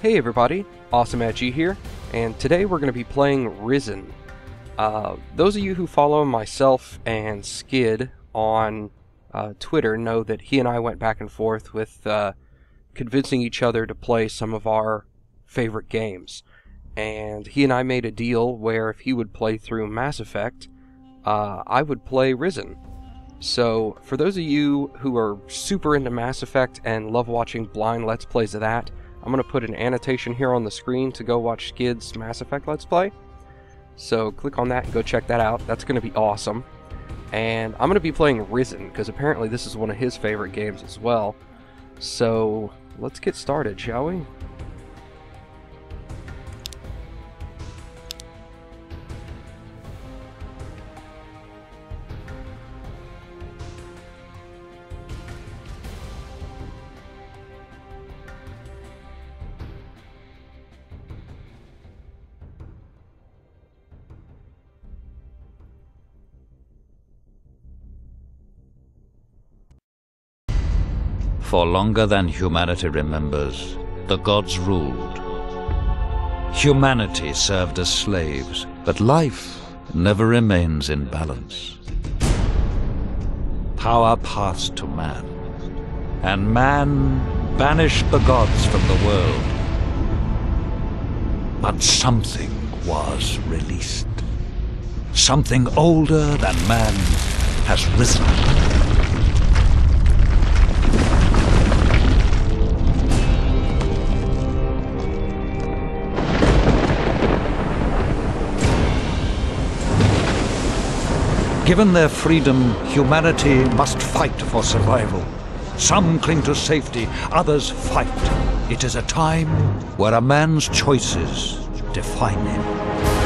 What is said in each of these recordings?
Hey everybody, AwesomeMattG here, and today we're going to be playing Risen. Those of you who follow myself and Skid on Twitter know that he and I went back and forth with convincing each other to play some of our favorite games. And he and I made a deal where if he would play through Mass Effect, I would play Risen. So, for those of you who are super into Mass Effect and love watching blind Let's Plays of that, I'm going to put an annotation here on the screen to go watch Skid's Mass Effect Let's Play. So click on that and go check that out. That's going to be awesome. And I'm going to be playing Risen, because apparently this is one of his favorite games as well. So let's get started, shall we? For longer than humanity remembers, the gods ruled. Humanity served as slaves, but life never remains in balance. Power passed to man, and man banished the gods from the world. But something was released. Something older than man has risen. Given their freedom, humanity must fight for survival. Some cling to safety, others fight. It is a time where a man's choices define him.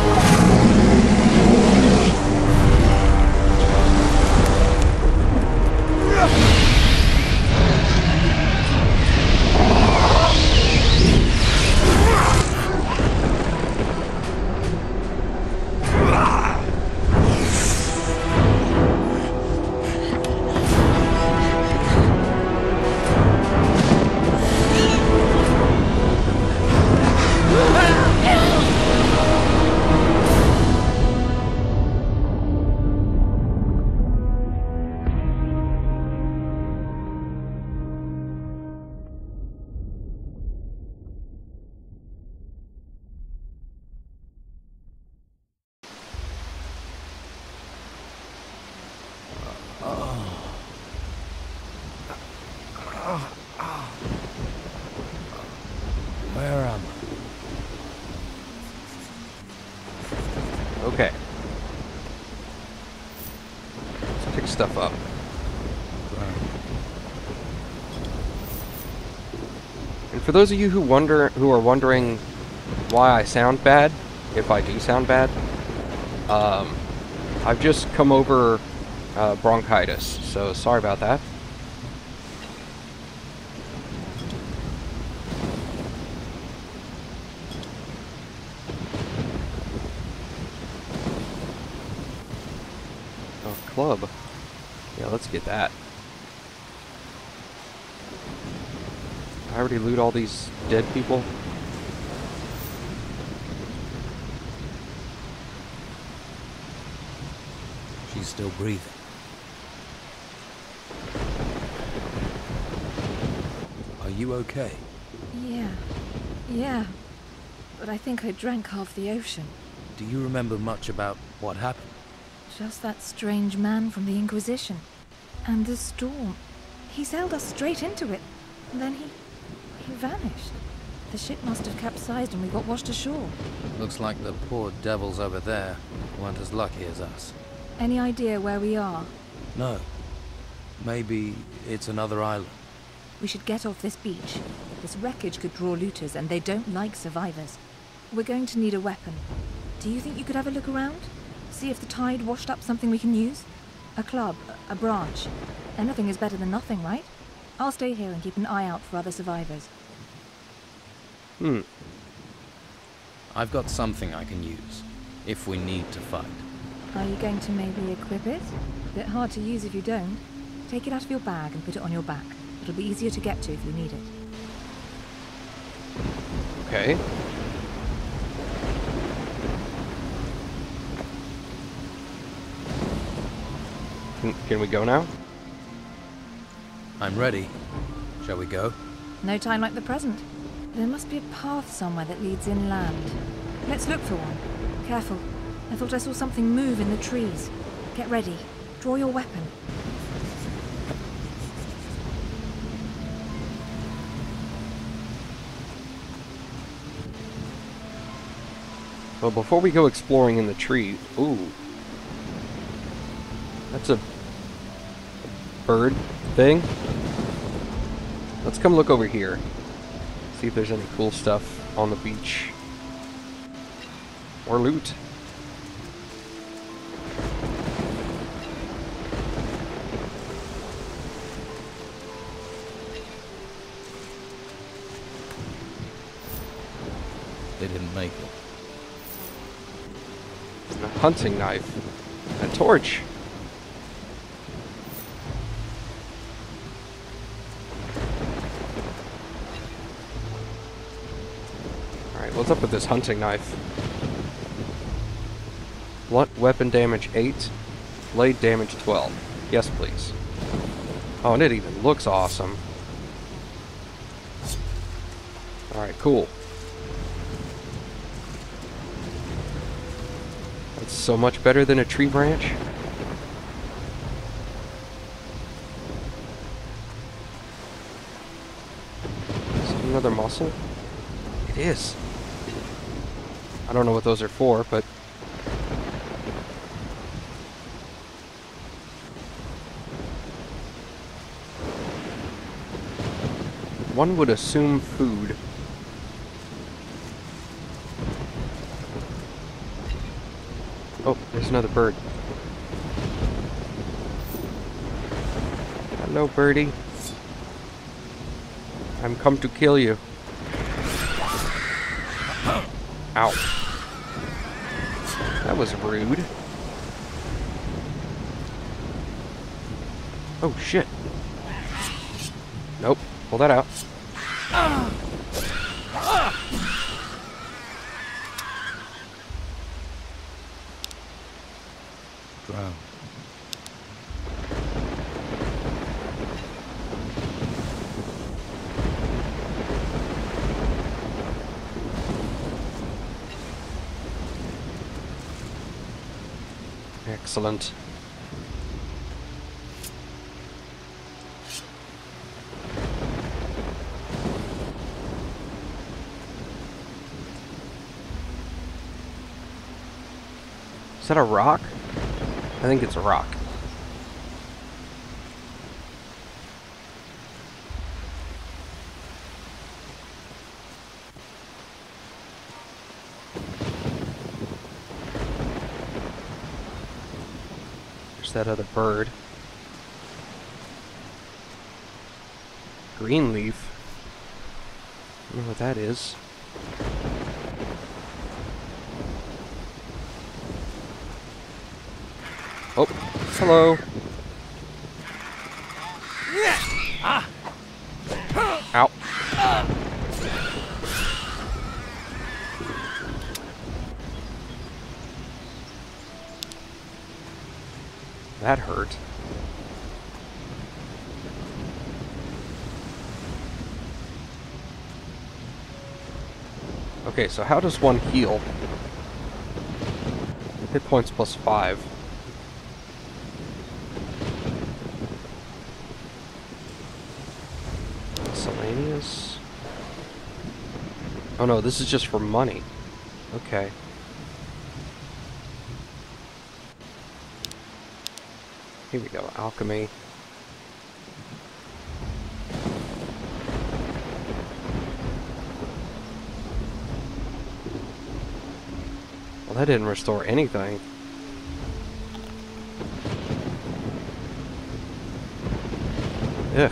Where am I? Okay. Let's pick stuff up. And for those of you who are wondering why I sound bad, if I do sound bad, I've just come over bronchitis, so sorry about that. Club. Yeah, let's get that. I already loot all these dead people. She's still breathing. Are you okay? Yeah. But I think I drank half the ocean. Do you remember much about what happened? Just that strange man from the Inquisition. And the storm. He sailed us straight into it. And then he vanished. The ship must have capsized and we got washed ashore. Looks like the poor devils over there weren't as lucky as us. Any idea where we are? No. Maybe it's another island. We should get off this beach. This wreckage could draw looters and they don't like survivors. We're going to need a weapon. Do you think you could have a look around? See if the tide washed up something we can use? A club, a branch. Anything is better than nothing, right? I'll stay here and keep an eye out for other survivors. I've got something I can use, if we need to fight. Are you going to maybe equip it? Bit hard to use if you don't. Take it out of your bag and put it on your back. It'll be easier to get to if you need it. Okay. Can we go now? I'm ready. Shall we go? No time like the present. There must be a path somewhere that leads inland. Let's look for one. Careful. I thought I saw something move in the trees. Get ready. Draw your weapon. Well, before we go exploring in the tree... Ooh. That's a bird thing. Let's come look over here. See if there's any cool stuff on the beach. Or loot. They didn't make it. A hunting knife. A torch. Alright, what's up with this hunting knife? Blunt weapon damage 8. Blade damage 12. Yes, please. Oh, and it even looks awesome. Alright, cool. That's so much better than a tree branch. Is it another muscle? It is. I don't know what those are for, but... one would assume food. Oh, there's another bird. Hello, birdie. I'm come to kill you. Ow. That was rude. Oh, shit. Nope. Pull that out. Drown. Excellent. Is that a rock? I think it's a rock. There's that other bird. Green leaf. I don't know what that is. Oh, hello. Ow. That hurt. Okay, so how does one heal? Hit points plus 5. Miscellaneous. Oh no, this is just for money. Okay. Here we go, alchemy. Well, that didn't restore anything. Ugh.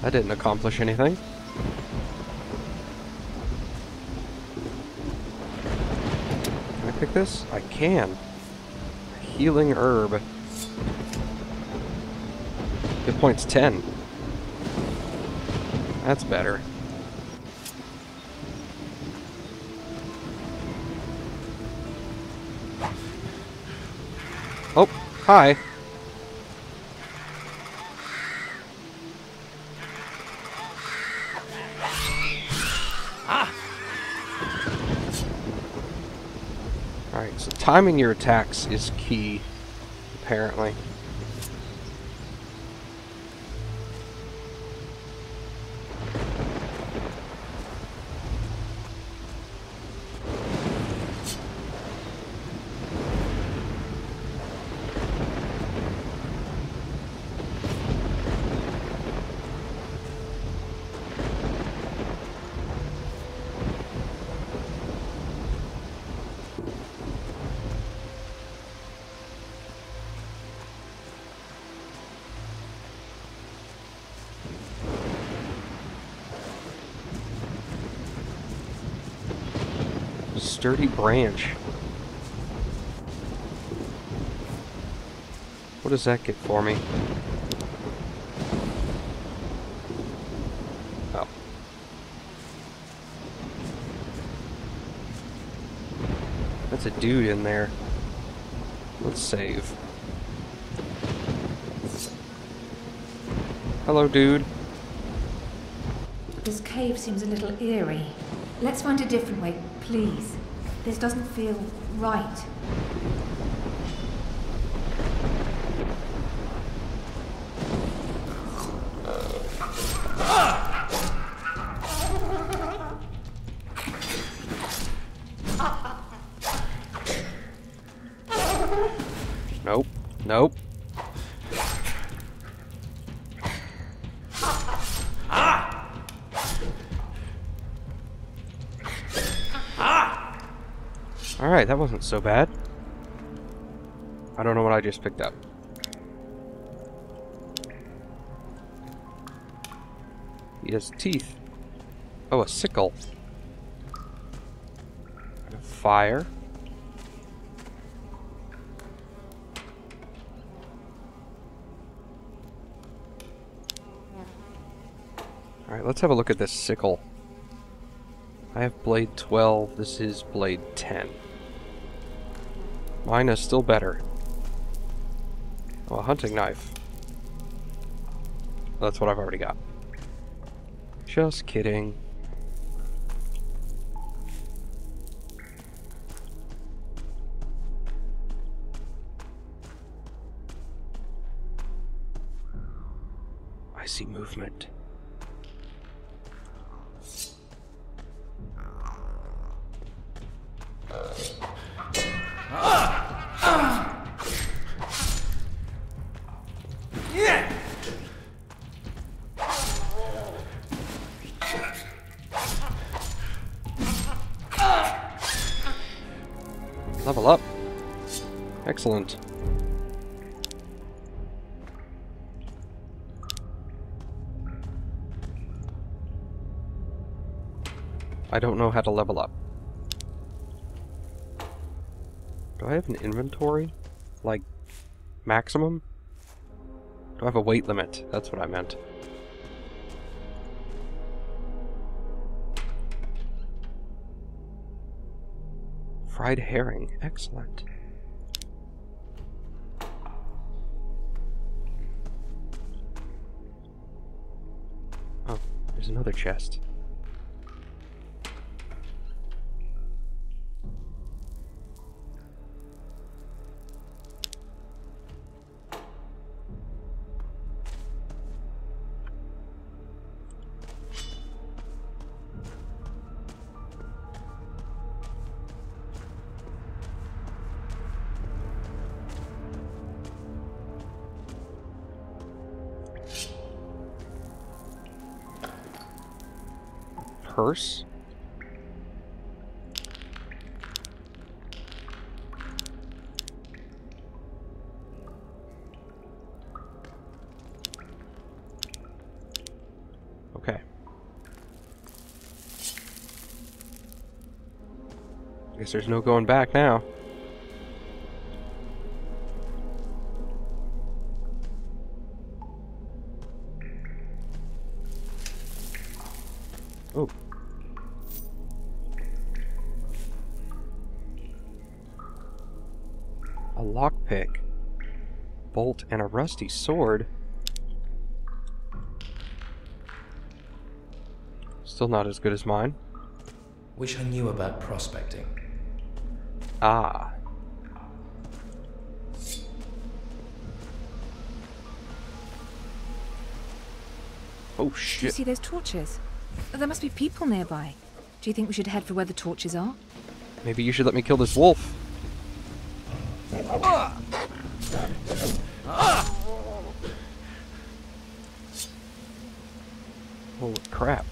That didn't accomplish anything. Can I pick this? I can. Healing herb. Hit points 10. That's better. Oh, hi. Alright, so timing your attacks is key, apparently. Sturdy branch. What does that get for me? Oh. That's a dude in there. Let's save. Hello, dude. This cave seems a little eerie. Let's find a different way, please. This doesn't feel right. Nope. Nope. Alright, that wasn't so bad. I don't know what I just picked up. He has teeth. Oh, a sickle. And a fire. Alright, let's have a look at this sickle. I have blade 12, this is blade 10. Mine is still better. Oh, a hunting knife. That's what I've already got. Just kidding. I see movement. Level up. Excellent. I don't know how to level up. Do I have an inventory? Like, maximum? Do I have a weight limit? That's what I meant. Fried herring. Excellent. Oh, there's another chest. Purse? Guess there's no going back now. Oh. A lockpick. Bolt and a rusty sword. Still not as good as mine. Wish I knew about prospecting. Ah. Oh Do you shit. see those torches? There must be people nearby. Do you think we should head for where the torches are? Maybe you should let me kill this wolf. Holy crap.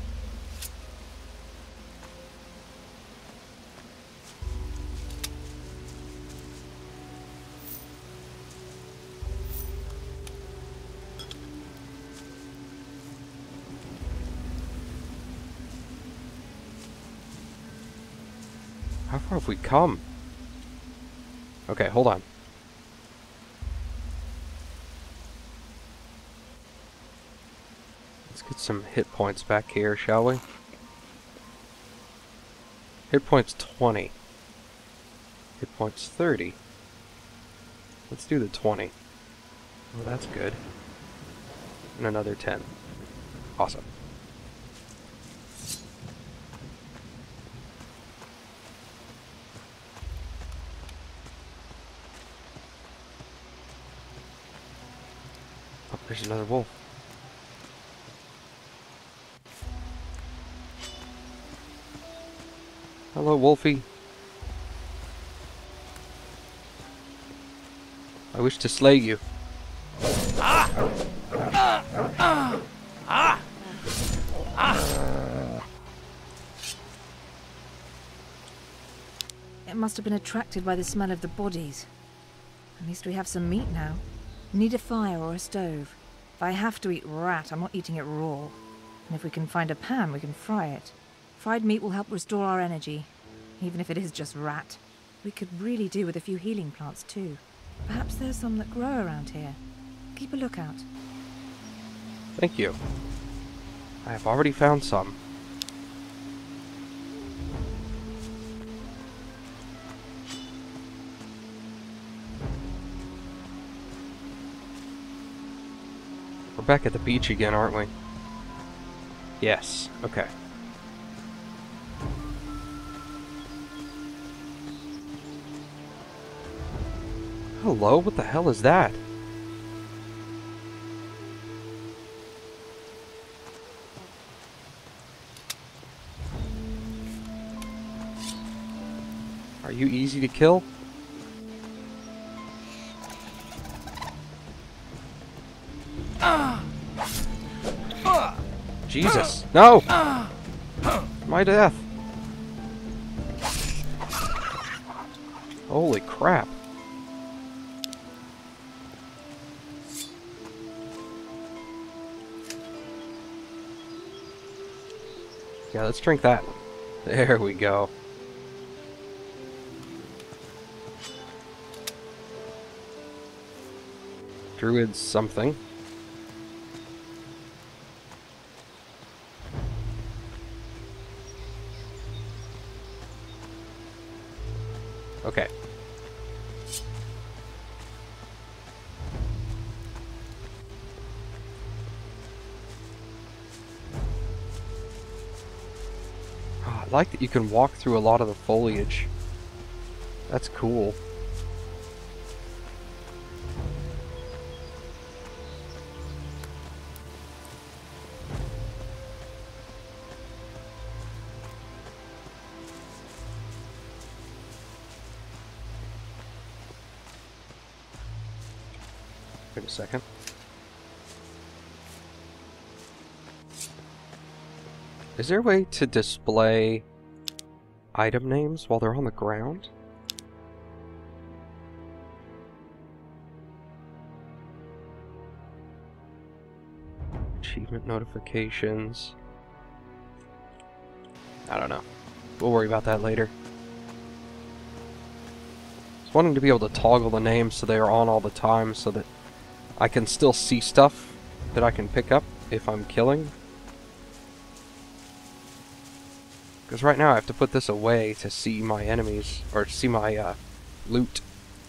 How far have we come? Okay, hold on. Let's get some hit points back here, shall we? Hit points 20. Hit points 30. Let's do the 20. Oh, that's good. And another 10. Awesome. Oh, there's another wolf. Hello, Wolfie. I wish to slay you. It must have been attracted by the smell of the bodies. At least we have some meat now. Need a fire or a stove. If I have to eat rat, I'm not eating it raw. And if we can find a pan, we can fry it. Fried meat will help restore our energy, even if it is just rat. We could really do with a few healing plants too. Perhaps there's some that grow around here. Keep a lookout. Thank you. I have already found some. We're back at the beach again, aren't we? Yes. Okay. Hello? What the hell is that? Are you easy to kill? Jesus! No! My death! Holy crap! Yeah, let's drink that. There we go. Druid's something. Okay. Oh, I like that you can walk through a lot of the foliage. That's cool. Wait a second. Is there a way to display item names while they're on the ground? Achievement notifications. I don't know. We'll worry about that later. was wanting to be able to toggle the names so they are on all the time so that I can still see stuff that I can pick up if I'm killing. Because right now I have to put this away to see my enemies, or see my loot.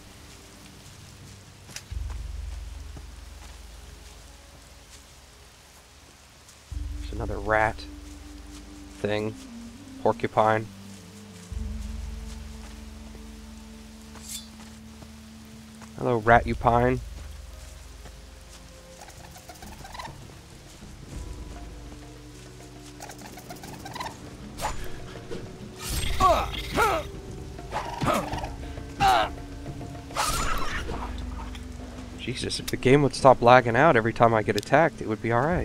There's another rat thing. Porcupine. Hello, rat-upine. Jesus, if the game would stop lagging out every time I get attacked, it would be alright.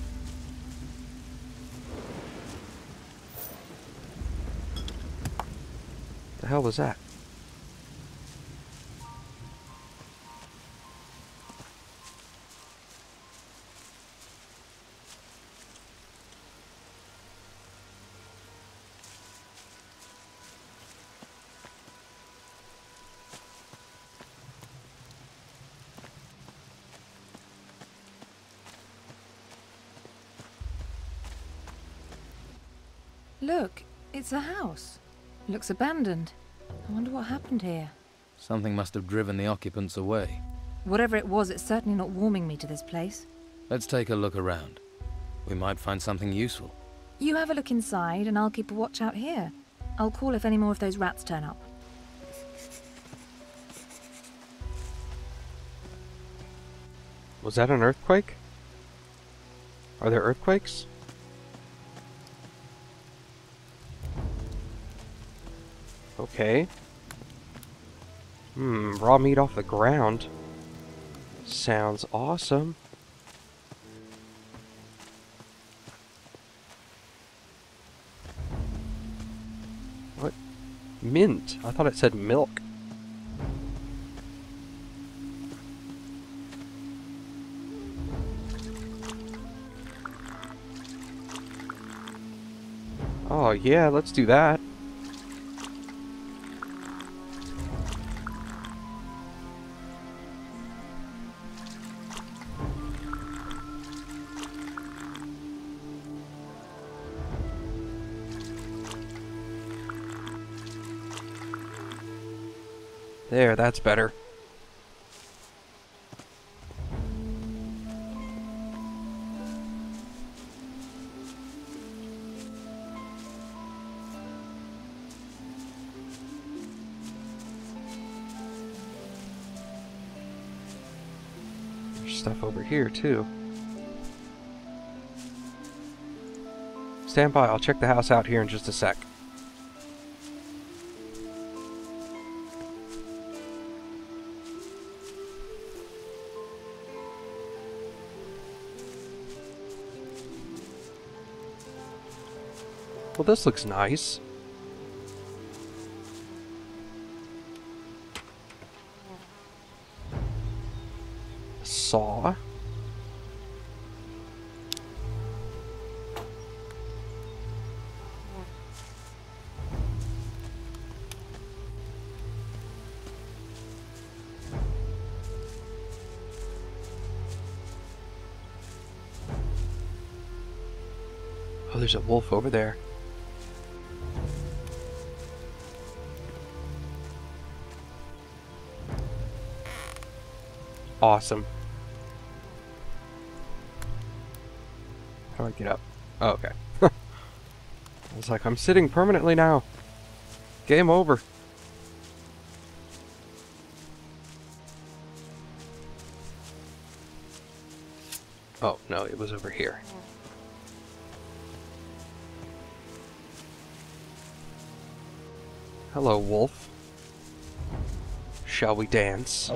The hell was that? Look, it's a house. Looks abandoned. I wonder what happened here. Something must have driven the occupants away. Whatever it was, it's certainly not warming me to this place. Let's take a look around. We might find something useful. You have a look inside, and I'll keep a watch out here. I'll call if any more of those rats turn up. Was that an earthquake? Are there earthquakes? Okay. Raw meat off the ground. Sounds awesome. What? Mint? I thought it said milk. Oh yeah, let's do that. There, that's better. There's stuff over here, too. Stand by, I'll check the house out here in just a sec. Well, this looks nice. Saw. Oh, there's a wolf over there. Awesome. How do I get up? Oh, okay. I was like, I'm sitting permanently now. Game over. Oh, no, it was over here. Hello, wolf. Shall we dance?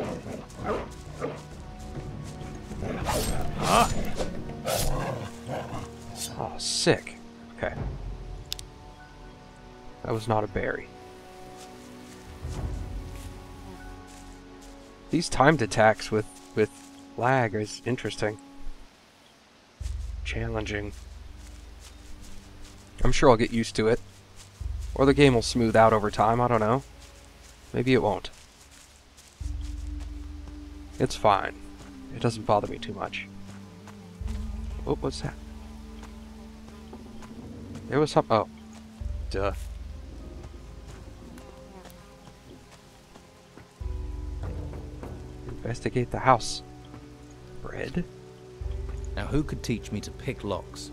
Oh, sick. Okay. That was not a berry. These timed attacks with lag is interesting. Challenging. I'm sure I'll get used to it. Or the game will smooth out over time, I don't know. Maybe it won't. It's fine. It doesn't bother me too much. Oh, what's that? There was some... Oh. Duh. Investigate the house. Bread? Now who could teach me to pick locks?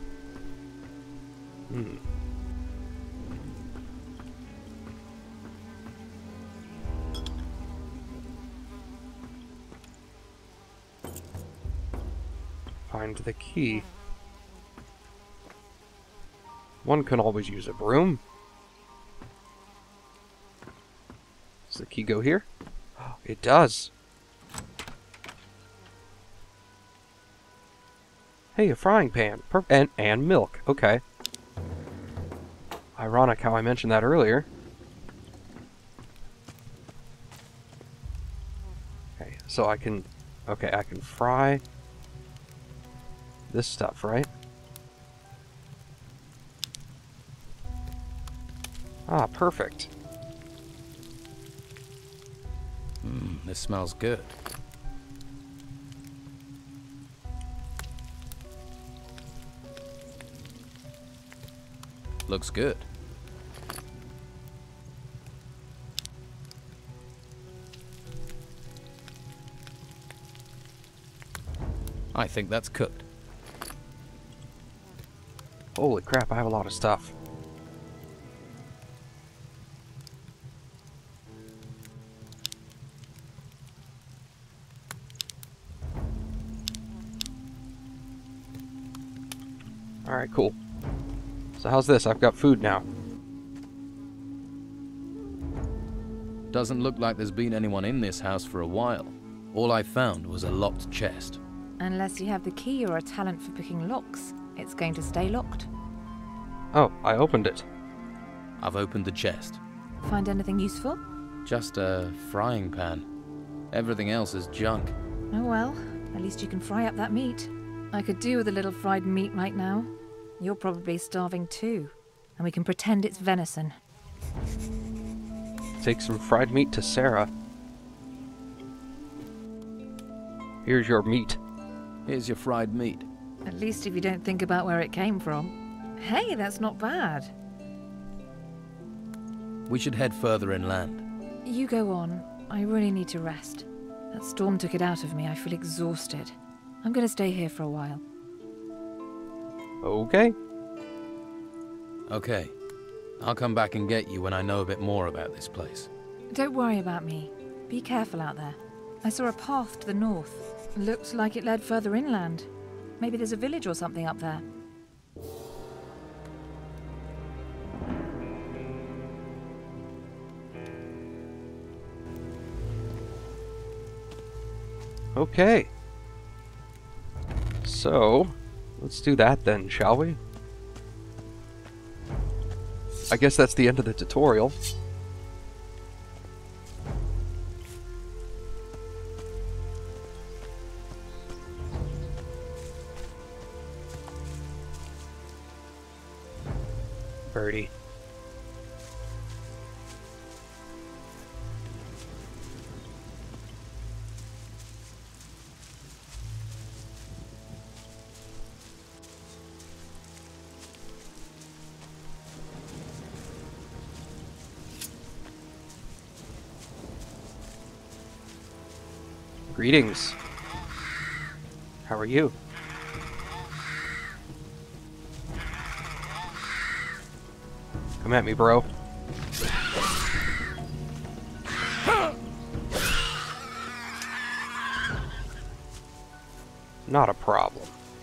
Find the key. One can always use a broom. Does the key go here? It does. Hey, a frying pan. And milk. Okay. Ironic how I mentioned that earlier. Okay, so I can... Okay, I can fry this stuff, right? Ah, perfect. This smells good. Looks good. I think that's cooked. Holy crap, I have a lot of stuff. Alright, cool. So how's this? I've got food now. Doesn't look like there's been anyone in this house for a while. All I found was a locked chest. Unless you have the key or a talent for picking locks, it's going to stay locked. Oh, I opened it. I've opened the chest. Find anything useful? Just a frying pan. Everything else is junk. Oh well, at least you can fry up that meat. I could do with a little fried meat right now. You're probably starving too, and we can pretend it's venison. Take some fried meat to Sarah. Here's your meat. Here's your fried meat. At least if you don't think about where it came from. Hey, that's not bad. We should head further inland. You go on. I really need to rest. That storm took it out of me. I feel exhausted. I'm going to stay here for a while. Okay. Okay. I'll come back and get you when I know a bit more about this place. Don't worry about me. Be careful out there. I saw a path to the north. Looked like it led further inland. Maybe there's a village or something up there. Okay. So, let's do that then, shall we? I guess that's the end of the tutorial. Birdie. Greetings. How are you? Come at me, bro. Not a problem.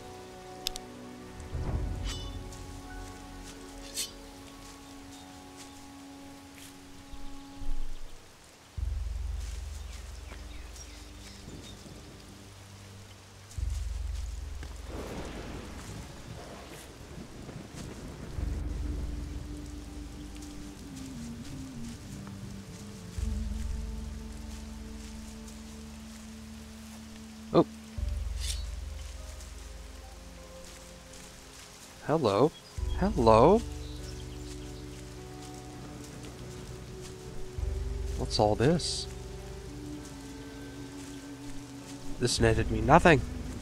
Oh. Hello. Hello. What's all this? This netted me nothing.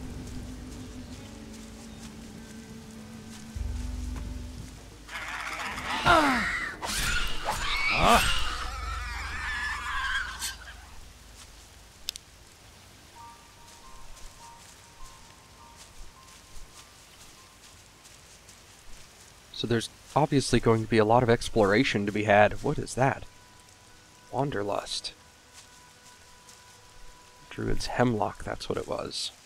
So there's obviously going to be a lot of exploration to be had. What is that? Wanderlust. Druid's Hemlock, that's what it was.